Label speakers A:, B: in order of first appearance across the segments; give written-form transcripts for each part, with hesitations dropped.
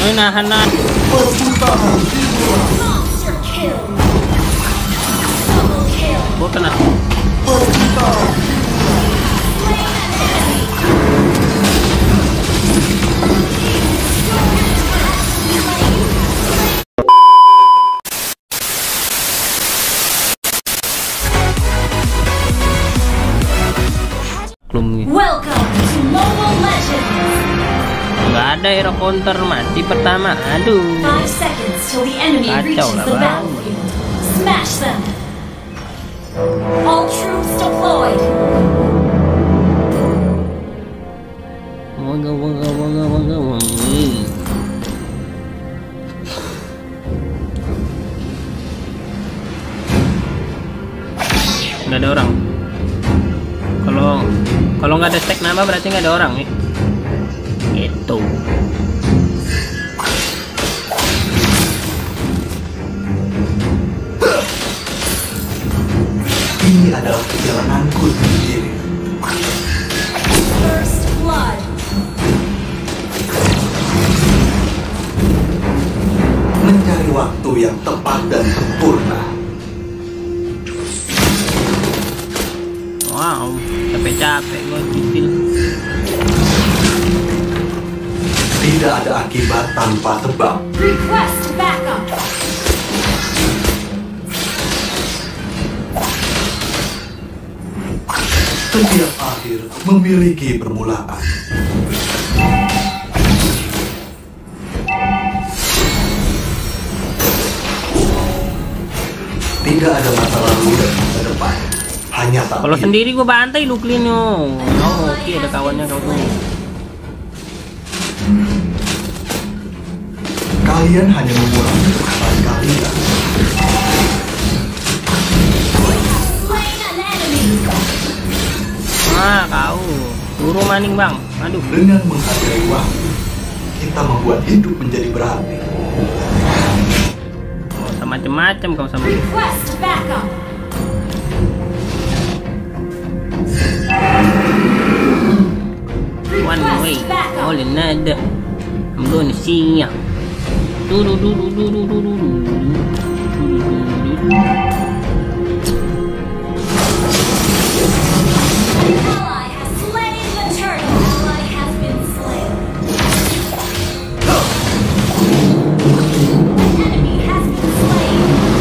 A: Ini nahan.
B: Perputaran dimulai.
C: Monster kill. Double kill.
A: Gua kena.
B: Perputaran
C: Slain an enemy.
A: Belum.
C: Welcome to Mobile Legends.
A: Nggak ada hero counter, mati pertama. Aduh.
C: 5 seconds till the enemy
A: Kacau
C: reaches
A: lah,
C: the
A: Bang.
C: battlefield. Smash them. All troops deployed.
A: Wangga. Nggak ada orang. Kalau nggak ada stack nambah berarti nggak ada orang nih. Itu.
B: ini adalah perjalananku sendiri.
C: First blood.
B: Mencari waktu yang tepat dan sempurna.
A: Wow, capek-capek gue kecil.
B: Tidak ada akibat tanpa sebab.
C: Request backup.
B: Setiap akhir memiliki permulaan. Tidak ada masa lalu dan masa depan. Hanya saat
A: Kalau
B: ini.
A: sendiri gue bantai lu Klino. Oh, oke ada kawannya kau tuh.
B: Kalian hanya mengurangi kesalahan kalian.
C: Slain an enemy.
A: Ah, kau. Suruh maning bang. Aduh.
B: Dengan menghargai waktu, kita membuat hidup menjadi berarti.
A: Macem-macem kau sama.
C: Request backup.
A: One way, all another. I'm gonna see ya.
C: An ally has slain the turtle. An ally has been slain. An enemy has been slain.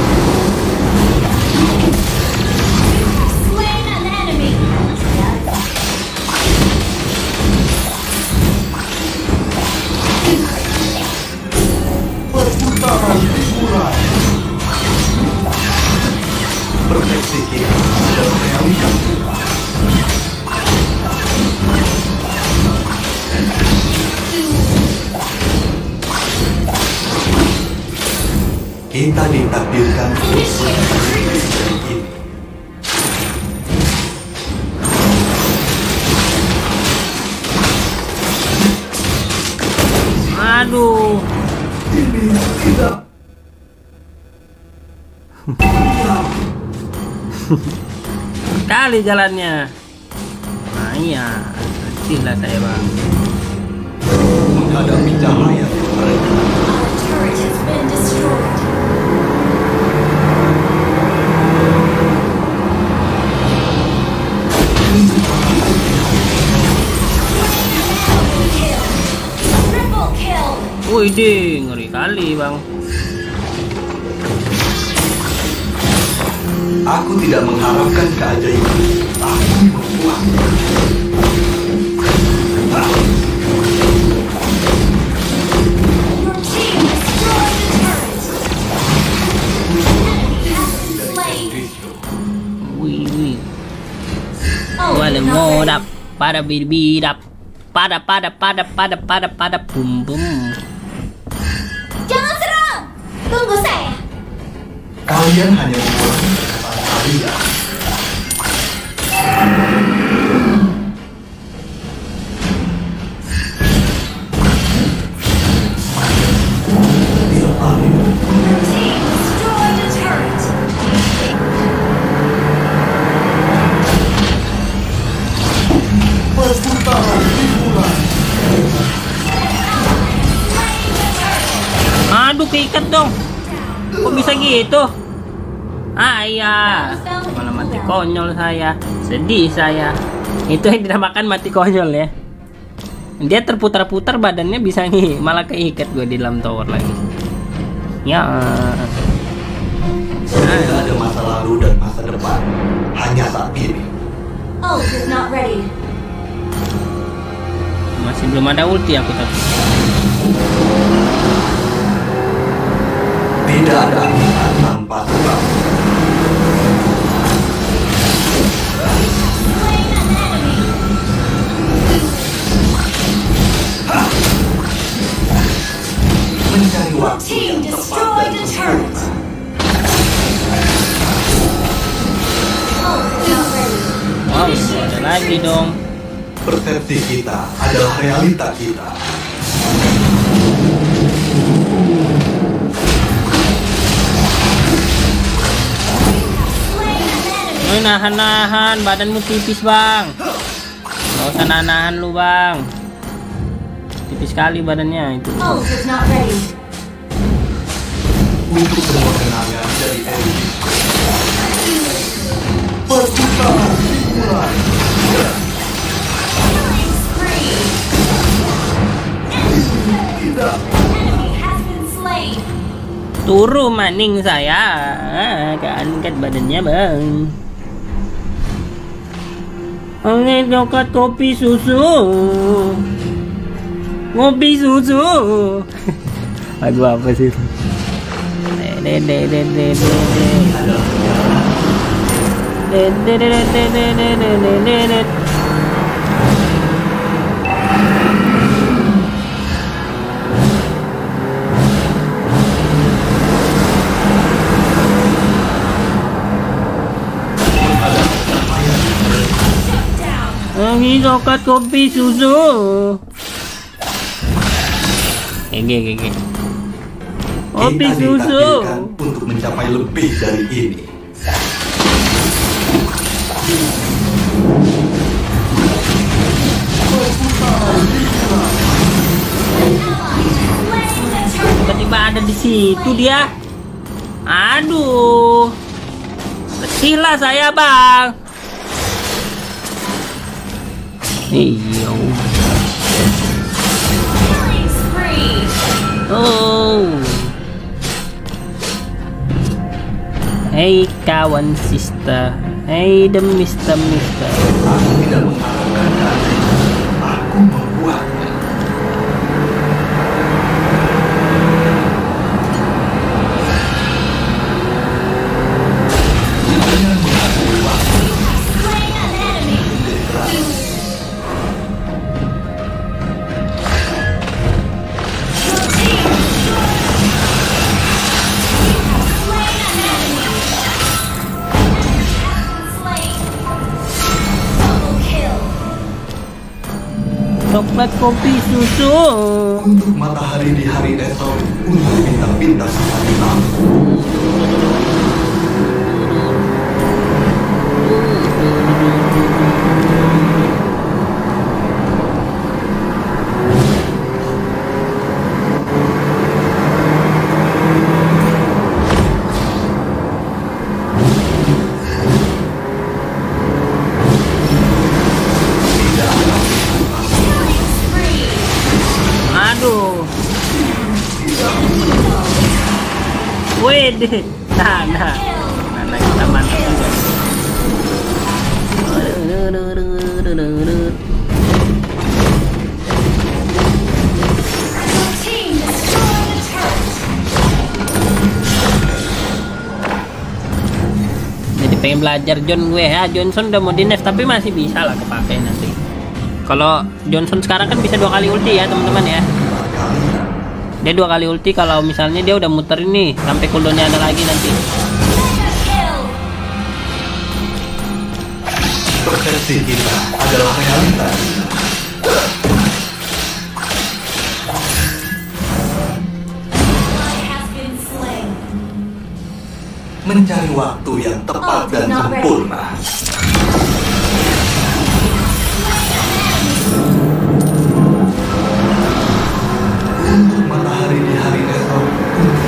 C: You have slain an enemy.
B: Perputaran dimulai. Perfeksi kita adalah realitas kita. Kita ditakdirkan untuk mencapai ini.
A: Aduh.
B: Ini tidak.
A: Kali jalannya. Nah iya. Nantilah saya bang.
B: Menghadapi cahaya yang mereka.
C: Our turret has been destroyed. Kill. Triple kill.
A: Wih deh, ngeri kali bang.
B: Aku tidak mengharapkan keajaiban. Aku membuat.
C: Your team destroyed the turret. Enemy has been slain.
A: Wih.
C: Oh,
A: Wala
C: no.
A: modap. Pada bidap. Pada bum bum.
C: Jangan serang. Tunggu saya.
B: Kalian hanya mengurangi kesalahan kalian. Tidak adil.
C: Your team destroyed a turret.
B: Perputaran dimulai.
C: An ally has slain the turret.
A: keikat dong. Kok bisa gitu? Ayah, malah mati konyol saya. Sedih saya. Itu yang dinamakan mati konyol ya. Dia terputar-putar badannya bisa nih, malah keikat gue di dalam tower lagi. Ya.
B: Tidak ada masa lalu dan masa depan, hanya saat ini.
C: Ult is not ready.
A: Masih belum ada ulti aku tapi.
B: Tidak ada angin tanpa sebab.
C: Slain an enemy.
B: Mencari waktu
C: Team
B: yang tepat
C: destroyed
B: dan
C: a turret.
B: sempurna.
C: Ult is not ready.
A: Wow, ada lagi dong.
B: Persepsi kita adalah realita kita.
C: Slain an enemy.
A: Nahan-nahan, badanmu tipis bang. Gak usah nahan lu bang. Tipis sekali badannya itu.
C: Ult is not ready.
B: Untuk semua kenangan dari Eli. Perputaran dimulai.
C: Killing spree.
B: Tidak.
C: Enemy has been slain.
A: Turu maning saya. Keangkat badannya bang. Angin coklat kopi susu. Ngopi susu. Lagu apa sih? Angin coklat kopi susu. Gege. Kopi
B: Kita
A: susu.
B: ditakdirkan untuk mencapai lebih dari ini. Tiba-tiba ada di situ dia. Aduh. Letih lah saya bang. Iyo.
C: Killing spree.
A: Oh. Hey kawan sister. Hey the mister.
B: Aku tidak mengharapkan keadaan. Aku membuatnya. Dengan mengambil waktu.
C: Slain an enemy. Your team slain an enemy. Slain. Double kill.
A: Coklat kopi susu.
B: Untuk matahari di hari esok, untuk bintang-bintang saat hitam.
C: Killing spree.
A: Aduh. Wede. Nah. Nah kita mantap juga.
C: Your team destroyed a turret.
A: Jadi pengen belajar John gue ya. Johnson udah mau di nerf tapi masih bisa lah kepake nanti. Kalau Johnson sekarang kan bisa 2 kali ulti ya teman-teman ya. Dia 2 kali ulti kalau misalnya dia udah muter ini sampai cooldownnya ada lagi nanti.
C: Mega kill.
B: Persepsi kita adalah realita.
C: Ally has been slain.
B: Mencari waktu yang tepat dan sempurna. Untuk matahari di hari esok, untuk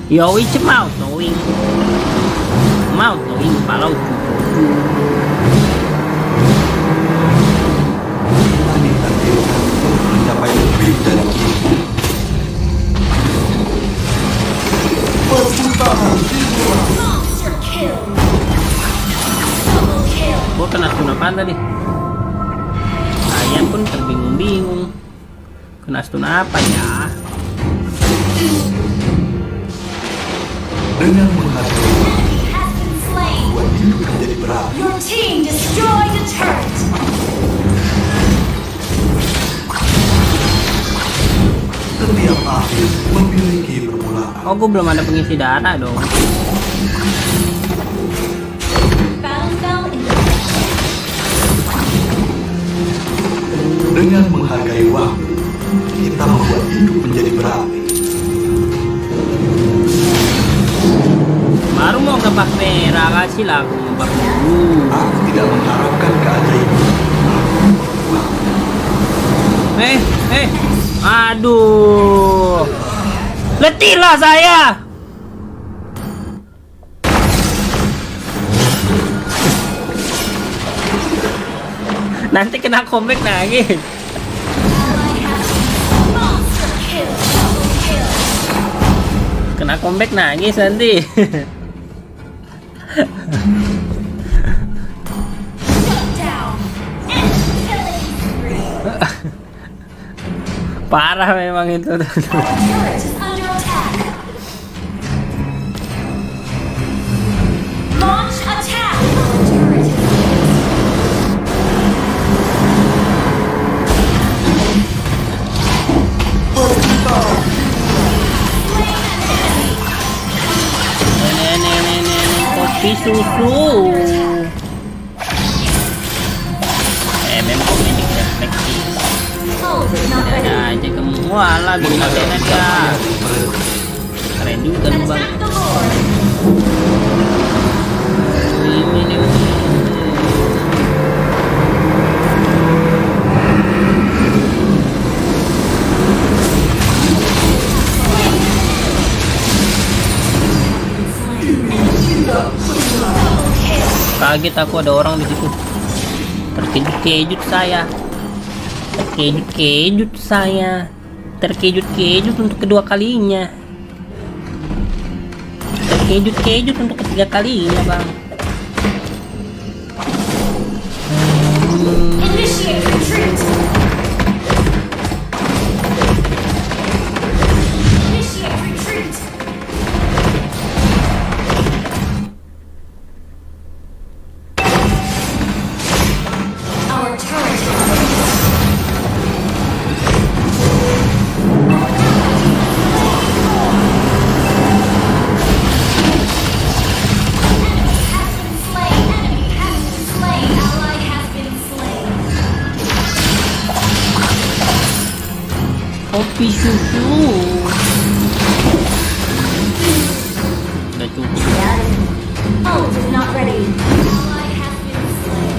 A: Yo it's mouth knowing. Mouth knowing palau.
B: Kita ditakdirkan untuk mencapai lebih dari ini. Perputaran dimulai.
C: Monster kill. Double kill.
A: Gua kena stun apaan tadi? Saya pun terbingung-bingung. Kena stun apa ya?
B: Dengan menghargai
C: Has been slain.
B: buat hidup menjadi berat.
C: Your team destroyed a turret.
B: Setiap akhir memiliki permulaan.
A: Oh, gua belum ada pengisi darah dong.
C: Battle fell in the
B: Dengan menghargai waktu, kita membuat hidup menjadi berarti.
A: Baru mau ngebak merah, kasih lah aku ngebak dulu.
B: Aku tidak mengharapkan keajaiban.
A: Aduh, letihlah saya. Nanti kena comeback lagi.
C: monster kill. Double kill.
A: Kena comeback nangis nanti.
C: Shut down. And killing spree.
A: Parah memang itu.
C: Our turret is under attack. Launch attack. Our turret is
A: Nenek kopi susu. Memang komedi refleksi.
C: ult is not ready.
A: Ada aja kamu. Walah, bisa ya. Keren juga lu bang.
C: Attack the Lord.
A: Ini. Kaget aku ada orang di situ. Terkejut saya. Terkejut saya. Terkejut untuk kedua kalinya. Terkejut untuk ketiga kalinya, Bang.
C: Initiate retreat. Initiate retreat. Our turret is slain. Enemy has been slain. Ally has been slain.
A: Kopi susu. Udah cukup.
C: Ult is not ready. Ally has been slain.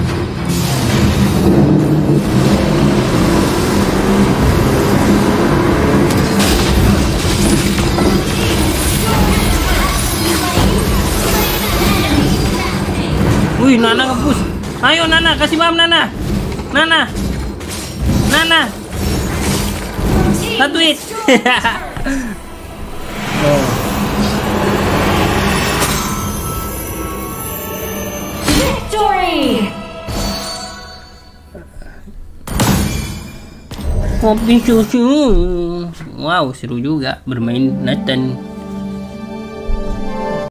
A: Wih, Nana nge-push. Ayo Nana, kasih paham Nana. Nana.
C: Team
A: Satu hit.
C: destroyed. Victory!
A: Kopi susu. Wow, seru juga bermain Nathan.